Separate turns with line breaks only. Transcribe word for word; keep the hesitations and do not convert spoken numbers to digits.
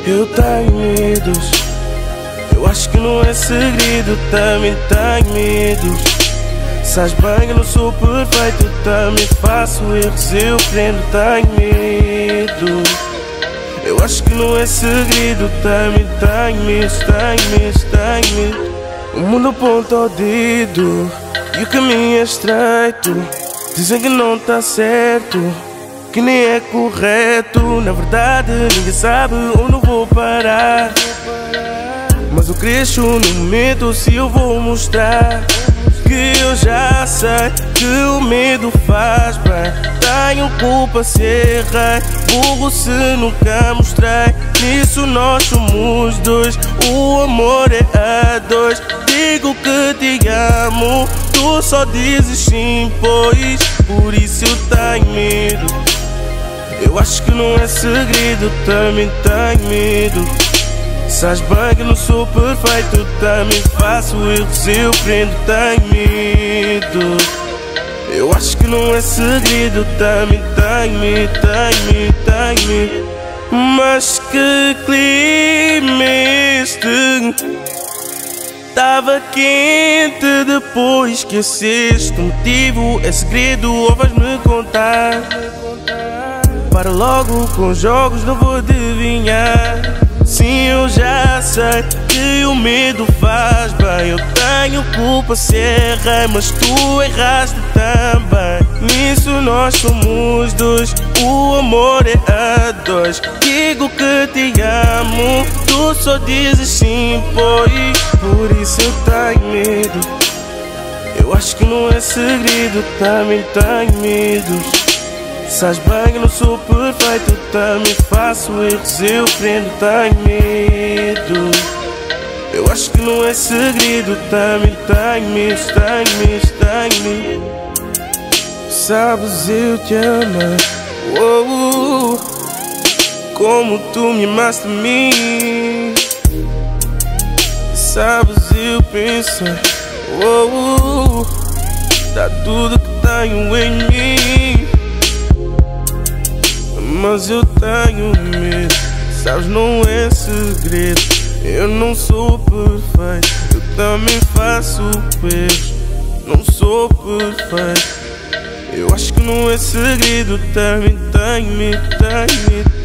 Eu tenho medos, eu acho que não é segredo, também tenho medo. Sabes bem, eu não sou perfeito, também faço erros, eu prendo, tenho medo. Eu acho que não é segredo, também tenho medo, tenho medo, tenho medo. O mundo aponta o dedo e o caminho é estreito. Dizem que não tá certo, que nem é correto. Na verdade ninguém sabe onde eu vou parar, mas eu cresço no momento se eu vou mostrar que eu já sei que o medo faz bem. Tenho culpa se errei, burro se nunca mostrei. Nisso nós somos dois, o amor é a dois. Digo que te amo, tu só dizes sim, pois por isso eu tenho medo. Eu acho que não é segredo, também tenho medo. Sabes bem que não sou perfeito, também faço erros, eu prendo, tenho medo. Eu acho que não é segredo, também tenho medo, tenho medo, tenho medo. Mas que clima este, tava quente depois que esqueceste. O motivo é segredo ou vais-me contar? Para logo com jogos, não vou adivinhar. Sim, eu já sei que o medo faz bem. Eu tenho culpa se errei, mas tu erraste também. Nisso nós somos dois, o amor é a dois. Digo que te amo, tu só dizes sim, pois por isso eu tenho medo. Eu acho que não é segredo, também tenho medo. Sabes bem, eu não sou perfeito, também faço erros, eu prendo, tenho medo. Eu acho que não é segredo, também tenho medo, tenho medo, tenho medo. Sabes, eu te amo, oh, oh, como tu me amaste a mim. Sabes, eu penso, oh, oh, dá tudo que tenho em mim. Mas eu tenho medo, sabes, não é segredo. Eu não sou perfeito, eu também faço erros. Não sou perfeito, eu acho que não é segredo. Também tenho medo, tenho medo.